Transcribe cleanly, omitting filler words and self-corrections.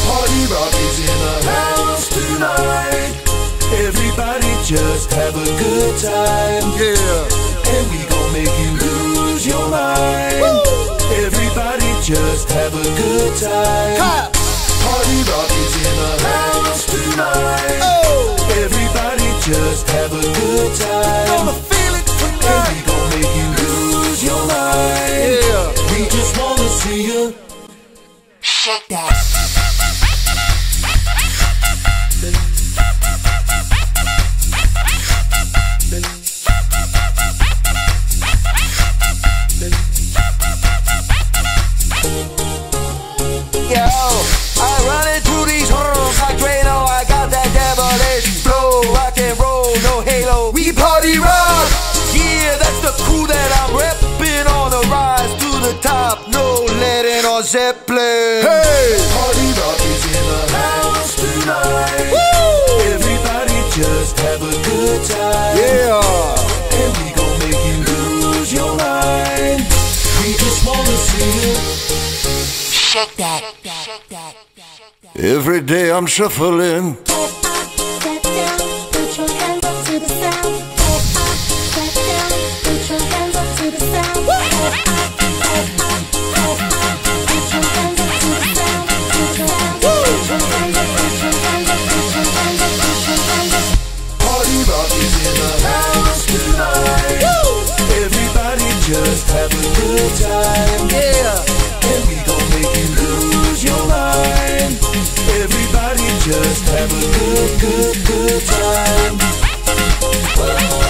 Party Rock is in the house tonight. Everybody just have a good time. Yeah. And we gon' make you lose your mind. Woo. Everybody just have a good time. Ha. Party Rock is in the house tonight. Oh. Everybody just have a good time. Gonna feel it And we tonight. gon' make you lose your mind. Yeah. We just wanna see you Shake that. Yo, I run into these halls like Drano. I got that devilish flow, rock and roll, no halo. We party rock. Yeah, that's the crew that I'm reppin' on the rise to the top. No letting on Zeppelin. Hey! Party Rock is in the house tonight. Woo! Everybody just have a good time. Yeah. And we gon' make you lose your mind. We just wanna see you Shake that. every day I'm shuffling. Get up, get down, put your hands up to the sound. Get up, get down, put your hands up to the sound. Get up, get up, get up, put your hands up to the sound. Put your hands up, put your hands up, put your hands up, put your hands up, put your hands up. Party Rock is in the house tonight. Everybody just have a good time. Yeah. And we gon' make you lose your mind. Everybody just have a good time.